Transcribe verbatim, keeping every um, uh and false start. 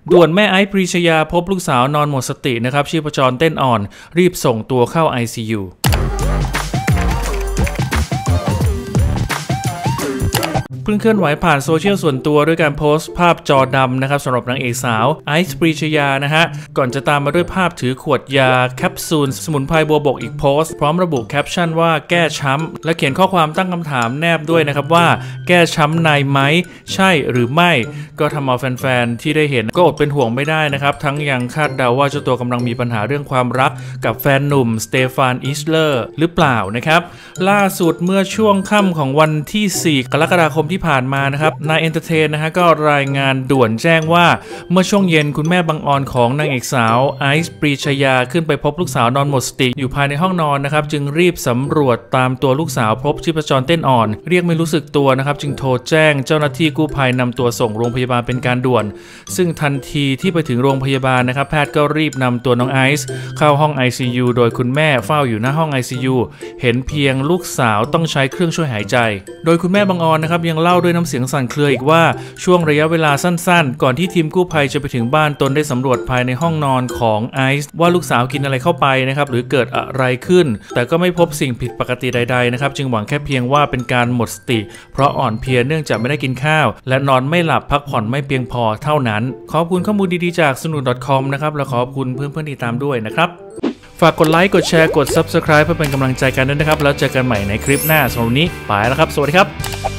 ด่วนแม่ไอซ์ปรีชยาพบลูกสาวนอนหมดสตินะครับชีพจรเต้นอ่อนรีบส่งตัวเข้า ไอ ซี ยูเพิ่งเคลื่อนไหวผ่านโซเชียลส่วนตัวด้วยการโพสต์ภาพจอดำนะครับสำหรับนางเอกสาวไอซ์ปรีชยานะฮะก่อนจะตามมาด้วยภาพถือขวดยาแคปซูลสมุนไพรบัวบกอีกโพสต์พร้อมระบุแคปชั่นว่าแก้ช้ำและเขียนข้อความตั้งคำถามแนบด้วยนะครับว่าแก้ช้ำในไหมใช่หรือไม่ก็ทำเอาแฟนๆที่ได้เห็นก็อดเป็นห่วงไม่ได้นะครับทั้งยังคาดเดาว่าเจ้าตัวกำลังมีปัญหาเรื่องความรักกับแฟนหนุ่มสเตฟานอิชเลอร์หรือเปล่านะครับล่าสุดเมื่อช่วงค่ำของวันที่สี่กรกฎาคมที่ผ่านมานะครับนายเอนเตอร์เทนนะฮะก็รายงานด่วนแจ้งว่าเมื่อช่วงเย็นคุณแม่บังออนของนางเอกสาวไอซ์ปรีชยาขึ้นไปพบลูกสาวนอนหมดสติอยู่ภายในห้องนอนนะครับจึงรีบสำรวจตามตัวลูกสาวพบชีพจรเต้นอ่อนเรียกไม่รู้สึกตัวนะครับจึงโทรแจ้งเจ้าหน้าที่กู้ภัยนำตัวส่งโรงพยาบาลเป็นการด่วนซึ่งทันทีที่ไปถึงโรงพยาบาลนะครับแพทย์ก็รีบนำตัวน้องไอซ์เข้าห้อง ไอ ซี ยู โดยคุณแม่เฝ้าอยู่หน้าห้อง ไอ ซี ยู เห็นเพียงลูกสาวต้องใช้เครื่องช่วยหายใจโดยคุณแม่บังออนนะครับยังเล่าด้วยน้ำเสียงสั่นเครืออีกว่าช่วงระยะเวลาสั้นๆก่อนที่ทีมกู้ภัยจะไปถึงบ้านตนได้สำรวจภายในห้องนอนของไอซ์ว่าลูกสาวกินอะไรเข้าไปนะครับหรือเกิดอะไรขึ้นแต่ก็ไม่พบสิ่งผิดปกติใดๆนะครับจึงหวังแค่เพียงว่าเป็นการหมดสติเพราะอ่อนเพลียเนื่องจากไม่ได้กินข้าวและนอนไม่หลับพักผ่อนไม่เพียงพอเท่านั้นขอบคุณข้อมูลดีๆจากสนุก .com นะครับและขอบคุณเพื่อนๆที่ตามด้วยนะครับฝากกดไลค์กดแชร์กด ซับสไครบ์ เพื่อเป็นกำลังใจกันด้วยนะครับแล้วเจอกันใหม่ในคลิปหน้าสำหรับวันนี้ไปแล้วครับสวัสดีครับ